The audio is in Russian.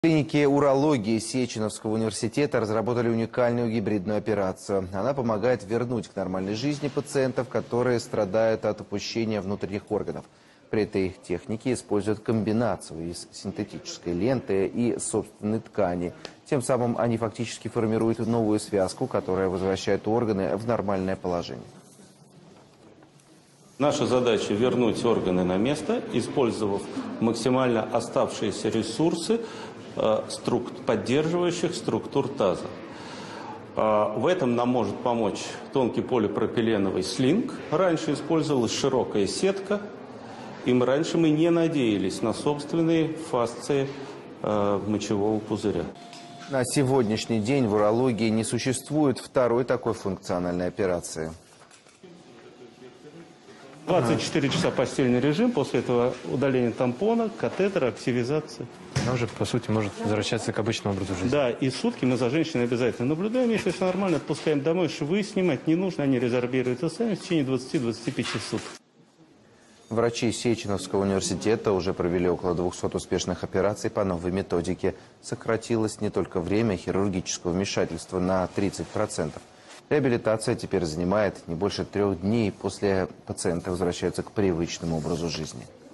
В клинике урологии Сеченовского университета разработали уникальную гибридную операцию. Она помогает вернуть к нормальной жизни пациентов, которые страдают от опущения внутренних органов. При этой технике используют комбинацию из синтетической ленты и собственной ткани. Тем самым они фактически формируют новую связку, которая возвращает органы в нормальное положение. Наша задача вернуть органы на место, использовав максимально оставшиеся ресурсы поддерживающих структур таза. В этом нам может помочь тонкий полипропиленовый слинг. Раньше использовалась широкая сетка, и раньше мы не надеялись на собственные фасции мочевого пузыря. На сегодняшний день в урологии не существует второй такой функциональной операции. 24 часа постельный режим, после этого удаление тампона, катетера, активизация. Она уже, по сути, может возвращаться к обычному образу жизни. Да, и сутки мы за женщиной обязательно наблюдаем. Если все нормально, отпускаем домой, швы снимать не нужно, они резорбируются сами в течение 20-25 суток. Врачи Сеченовского университета уже провели около 200 успешных операций по новой методике. Сократилось не только время хирургического вмешательства на 30%. Реабилитация теперь занимает не больше 3 дней. После пациенты возвращаются к привычному образу жизни.